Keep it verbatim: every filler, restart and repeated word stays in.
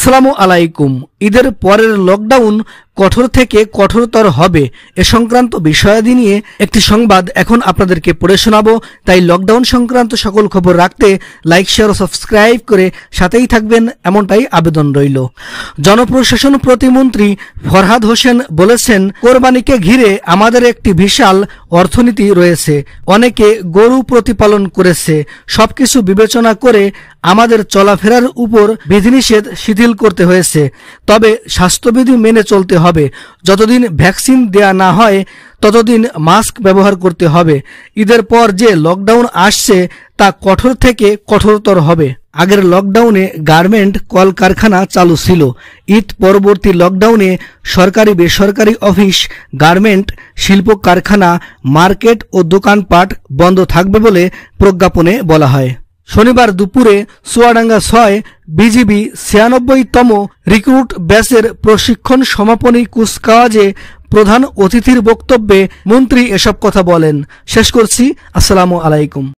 আসসালামু আলাইকুম। ঈদের পরের লকডাউন কঠোর থেকে কঠোরতর হবে এ সংক্রান্ত বিষয়াদি নিয়ে একটি সংবাদ এখন আপনাদেরকে পড়ে শোনাবো। তাই লকডাউন সংক্রান্ত সকল খবর রাখতে লাইক শেয়ার ও সাবস্ক্রাইব করে সাথেই থাকবেন এমনটাই আবেদন রইল। জনপ্রশাসন প্রতিমন্ত্রী ফরহাদ হোসেন বলেছেন, কোরবানিকে ঘিরে আমাদের একটি বিশাল অর্থনীতি রয়েছে। অনেকে গরু প্রতিপালন করেছে। সবকিছু বিবেচনা করে আমাদের চলাফেরার উপর বিধিনিষেধ শিথিল করতে হয়েছে। তবে স্বাস্থ্যবিধি মেনে চলতে হবে। যতদিন ভ্যাকসিন দেয়া না হয় ততদিন মাস্ক ব্যবহার করতে হবে। ঈদের পর যে লকডাউন আসছে তা কঠোর থেকে কঠোরতর হবে। আগের লকডাউনে গার্মেন্ট কলকারখানা চালু ছিল। ঈদ পরবর্তী লকডাউনে সরকারি বেসরকারি অফিস, গার্মেন্ট, শিল্প কারখানা, মার্কেট ও দোকানপাট বন্ধ থাকবে বলে প্রজ্ঞাপনে বলা হয়। শনিবার দুপুরে চুয়াডাঙ্গা ছয় বিজিবি ছিয়ানব্বইতম রিক্রুট ব্যাচের প্রশিক্ষণ সমাপনী কুচকাওয়াজে প্রধান অতিথির বক্তব্যে মন্ত্রী এসব কথা বলেন। শেষ করছি। আসসালামু আলাইকুম।